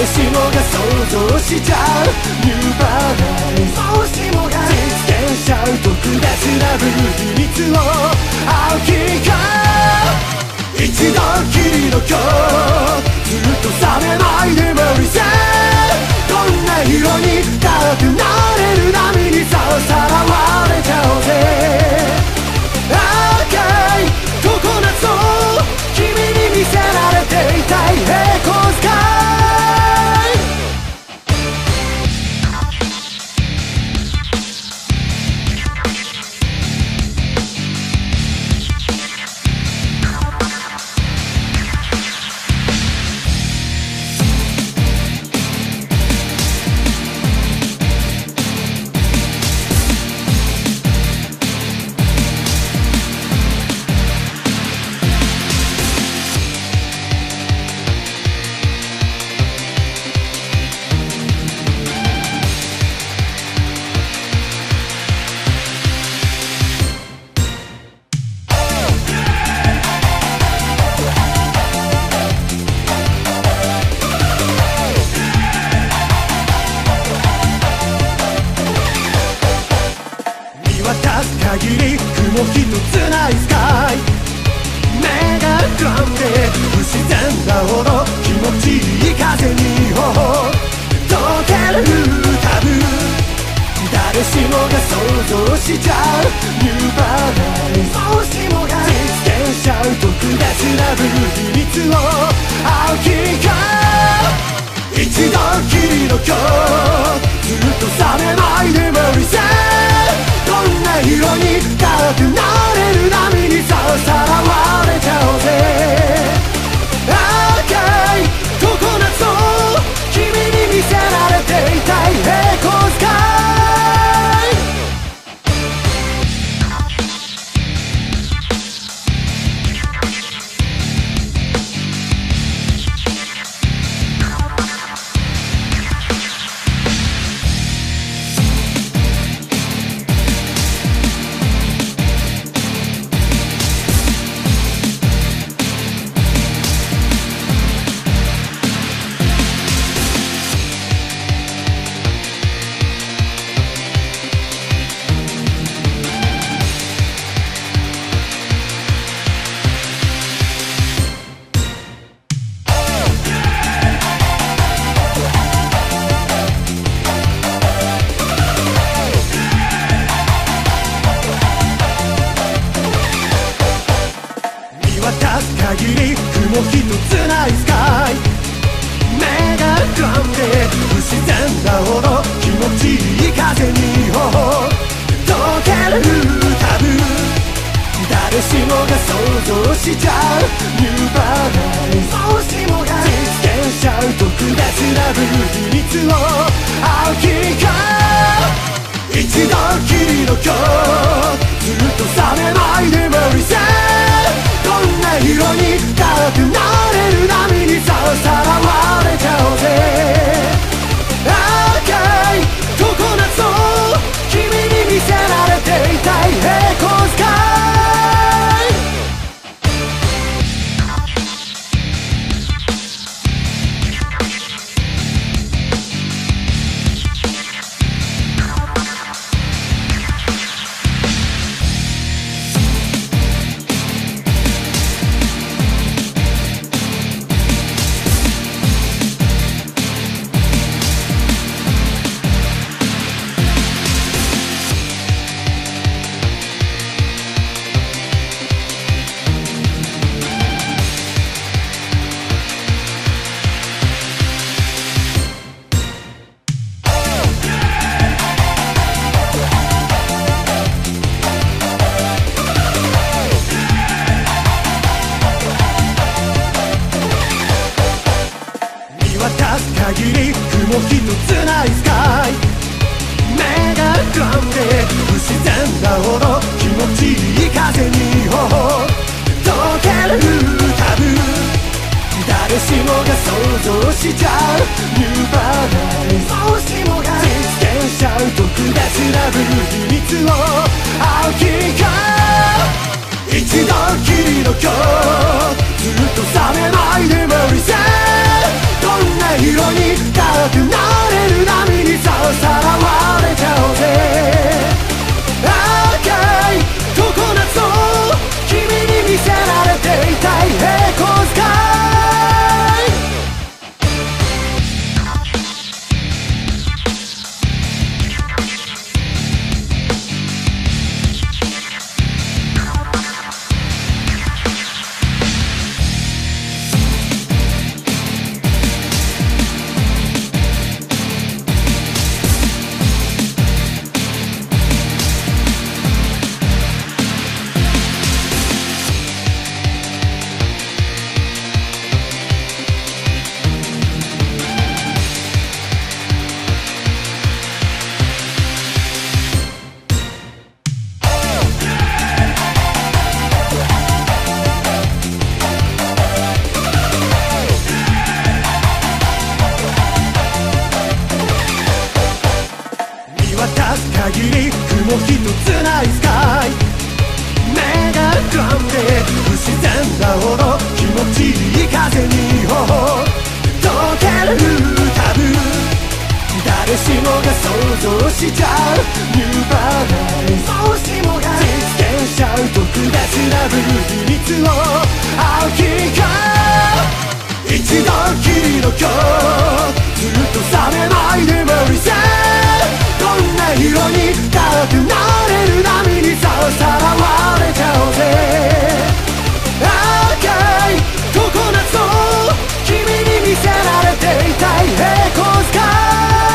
誰しもが想像しちゃうニューバーナル、もしもが実現しちゃう特別な秘密を青きか一度きりの今日、ずっと覚めないでMarisa、どんな色にだってなれる波にさらわれちゃおうぜ。赤い常夏を君に見せられていたい平行スカイ。限り雲一つないスカイ、目がくらんで不自然なほど気持ちいい風に頬溶けるタブー、誰しもが想像しちゃうニューバーナル、もしもが実現しちゃう特別な秘密を青きか一度きりの今日、ずっと覚めないでMarisa、どんな色にだってなれる波にさらわれちゃおうぜ。赤い常夏を君に見せられていたい平行スカイ。限り雲一つないスカイ、目がくらんで不自然なほど気持ちいい風に頬溶けるタブー、誰しもが想像しちゃうニューバーナル、もしもが実現しちゃう特別な秘密を青きか一度きりの今日、ずっと覚めないでMarisa、どんな色にだってなれる波にさらわれちゃおうぜ。赤い常夏を君に見せられていたい平行スカイ。限り雲一つないスカイ、目がくらんで不自然なほど気持ちいい風に頬溶けるタブー、誰しもが想像しちゃうニューバーナル、もしもが実現しちゃう特別な秘密を青きか一度きりの今日、ずっと覚めないでMarisa、どんな色につないスカイ目がくらんで不自然なほど気持ちいい風に溶けるタブー誰しもが想像しちゃうニューバーナイそうしもが実現しちゃう特別なブルー秘密を青きか一度きりの今日ずっと覚めないでMarisaどんな色にだってなれる波にさらわれちゃおうぜ赤い常夏を君に見せられていたい平行スカイ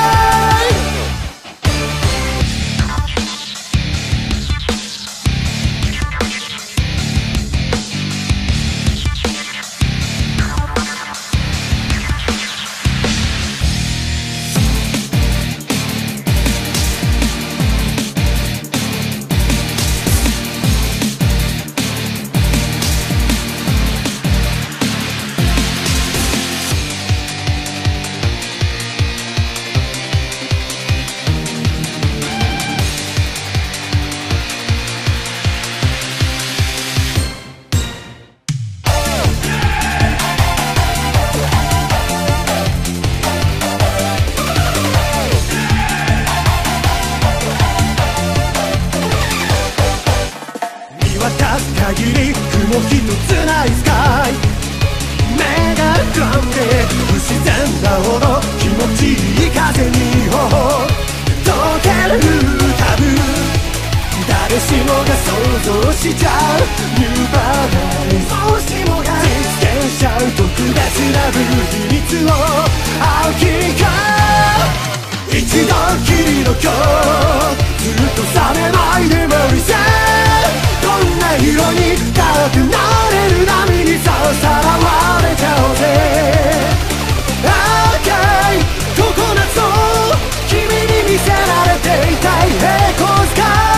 限り雲一つないスカイ目がくらんで不自然なほど気持ちいい風に溶けるタブー誰しもが想像しちゃうニューバーナイそうしもが実現しちゃう特別なブルー秘密を青きか一度きりの今日ずっと覚めないでMarisaどんな色にだってなれる波にさらわれちゃおうぜ赤い常夏を君に見せられていたい平行スカイ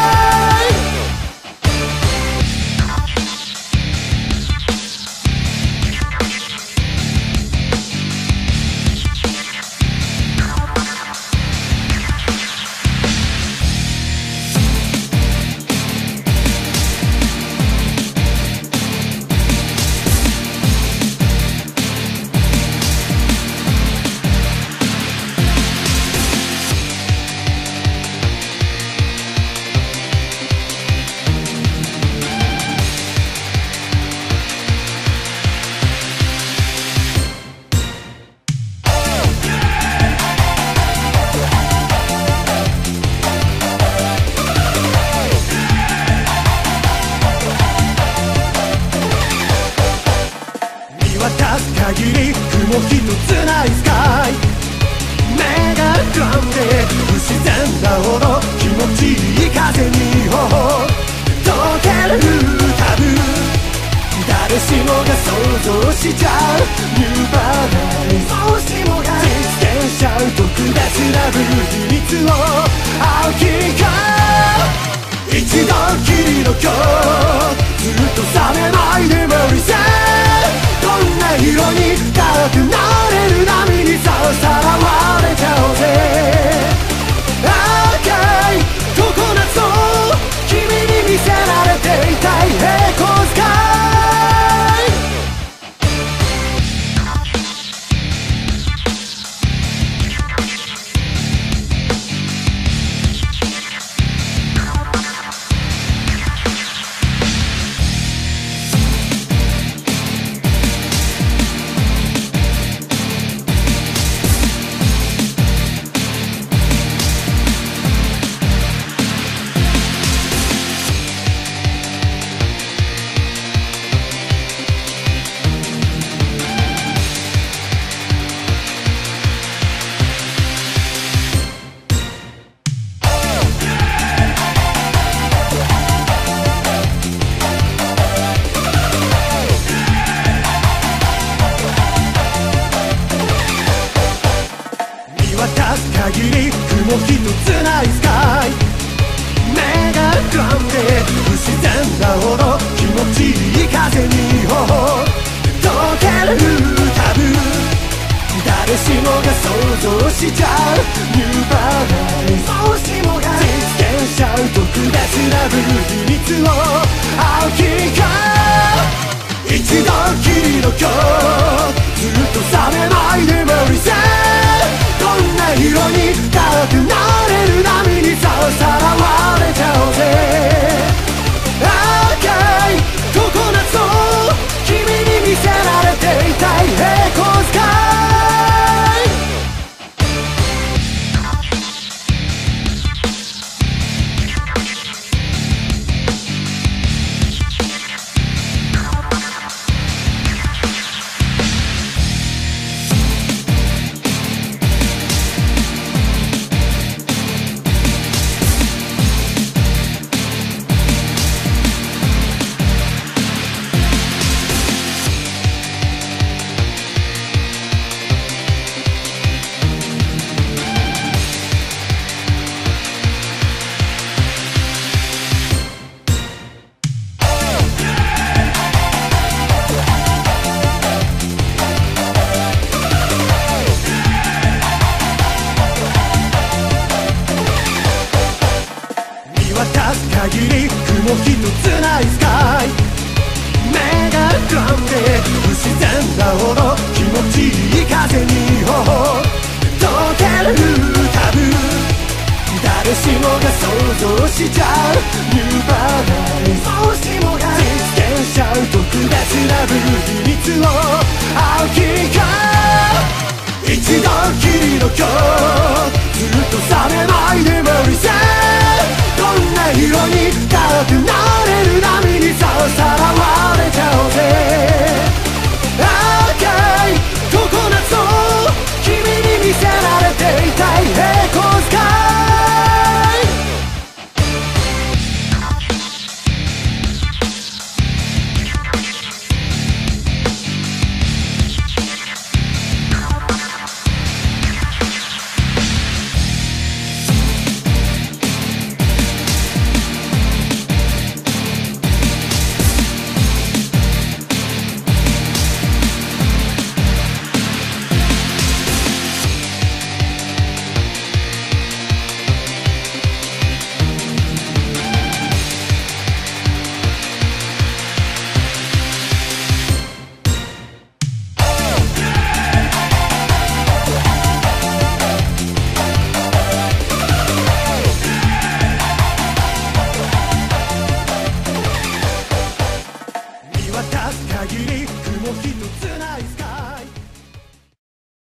限り雲一つないスカイ目がくらんで不自然なほど気持ちいい風に溶けるタブー誰しもが想像しちゃうニューバーナイそうしもが実現しちゃう特別なブルー秘密を青きか一度きりの今日ずっと覚めないでMarisaどんな色にだってなれる波にさらわれちゃおうぜ赤い常夏を君に見せられていたい平行スカイ限り雲一つないスカイ目がくらんで不自然なほど気持ちいい風に溶けるタブー誰しもが想像しちゃうニューバーナイそうしもが実現ししちゃう特別な秘密を青きか一度きりの今日ずっと冷めないでMarisaどんな色にだってなれる波にさらわれちゃおうぜ赤いココナッツを君に見せられていたい平行スカイ限り雲一つないスカイ目がくらんで不自然なほど気持ちいい風に頬溶けるタブー誰しもが想像しちゃうニューパラダイスもしもが実現しちゃう特別な秘密を青き